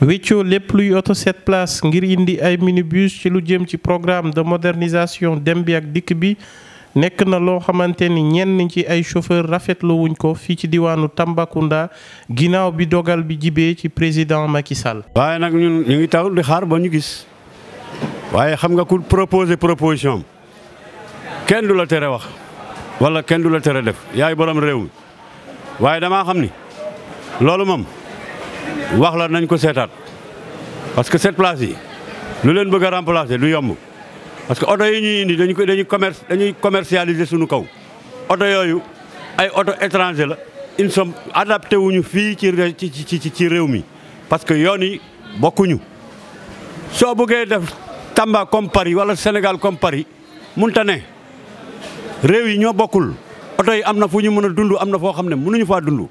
wéccoo lépp luy oto 7 places ngir indi ay minibus ci lu jëm ci programme de modernisation dem bi ak dikk bi nekk na loo xamante ni ñenn ci ay chauffeur rafetlu wuñ ko fii ci diwaanu Tambacounda ginnaaw bi dogal bi jibee ci président Macky Sall. waaye nag ñun ñu ngi taw di xaar ba ñu gis waaye xam nga ku proposer proposition kenn du la tere wax wala kenn du la tere def yaay borom réew mi waaye damaa xam ni loolu moom wax la nañ ko seetaat parce que cette place yi lu leen bëgg a remplacer du yomb parce que oto yi ñuy indi dañuy commercialiser suñu kaw oto yooyu ay oto étranger la ils sont adapté wuñu fii ci réew mi parce que yoon yi bokkuñu soo bëggee def Tamba comme Paris wala Sénégal comme Paris munta ne réew yi ñoo bokkul oto yi am na fu ñu mën a dund am na foo xam ne mënuñu faa dund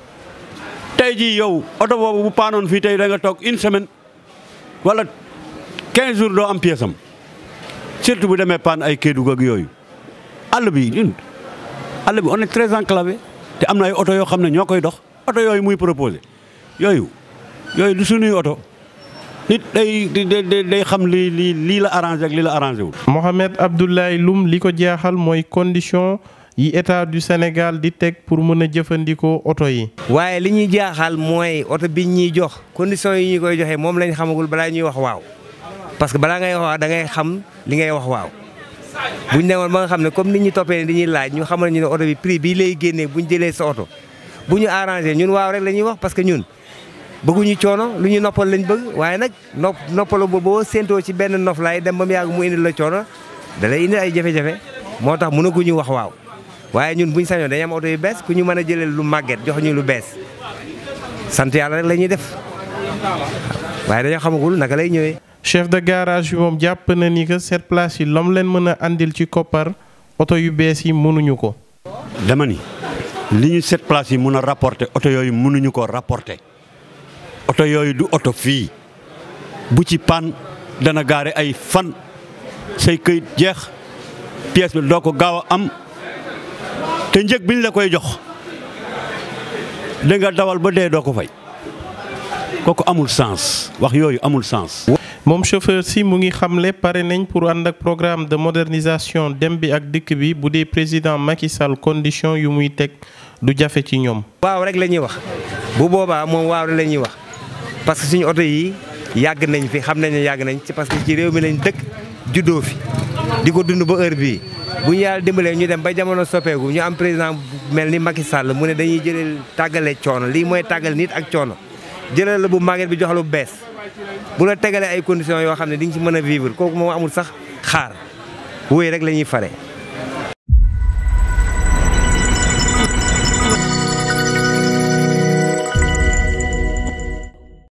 tey jii yow oto boobu bu paanoon fii tey da nga toog une semaine wala 15 jours doo am pièce am surtout bu demee paan ay Kédougou ak yooyu àll bi on est très enclavé te am na ay oto yoo xam ne ñoo koy dox oto yooyu muy proposé yooyu du suñuy oto nit day xam lii la arrangé ak lii la arrangé wul. Mohamed Abdoulaye Loum li ko jaaxal mooy condition yi état du Sénégal di teg pour mën a jëfandikoo oto yi. waaye li ñuy jaaxal mooy oto bi ñuy jox conditions yi ñu koy joxe moom lañ xamagul balaa ñuy wax waaw parce que balaa ngay wax waaw da ngay xam li ngay wax waaw buñ demoon ba nga xam ne comme nit ñi toppee dañuy laaj ñu xamal ñu ne oto bi prix bii lay génnee buñ jëlee sa oto bu ñu arrangé ñun waaw rek la ñuy wax parce que ñun bëgguñu coono lu ñu noppal lañ bëgg waaye nag noppalu ba boo séentoo ci benn nof laay dem ba mu yàgg mu indil la coono da lay indi ay jafe-jafe moo tax mënaguñu wax waaw. waaye ñun buñ sañoon dañu am oto yu bees ku ñu mën a jëlee lu màgget jox ñu lu bees sant yàlla rek la ñuy def waaye dañoo xamagul naka lay ñëwee. chef de garage bi moom jàpp na ni que cette place yi lam leen mën a andil ci koppar oto yu bees yi mënuñu ko. dama ni li ñu cette place yi mun a rapporter oto yooyu mënuñu ko rapporter oto yooyu du oto fii bu ci panne dana gaare ay fan say këyit jeex pièce bi doo ko gaaw a am. te njëg biñ la koy jox da nga dawal ba dee doo ko fay kooku amul sens wax yooyu amul sens. moom chauffeur si mu ngi xamle pare nañ pour ànd ak programme de modernisation dem bi ak dikk bi bu dee président Macky Sall condition yu muy teg du jafe ci ñoom. waaw rek la ñuy wax bu boobaa moom waaw rek la ñuy wax parce que suñu oto yi yàgg nañ fi xam nañ ne yàgg nañ ci parce que ci réew mi lañ dëkk juddoo fi di ko dund ba heure bii. bu ñu yàlla dimbalee ñu dem ba jamono soppeeku ñu am président mel ni Macky Sall mu ne dañuy jëlee tàggale coono lii mooy tàggal nit ak coono jëlal la bu màgget bi jox lu bees bu la tegalee ay conditions yoo xam ne di nga ci mën a vivre kooku moom amul sax xaar wóoy rek la ñuy fare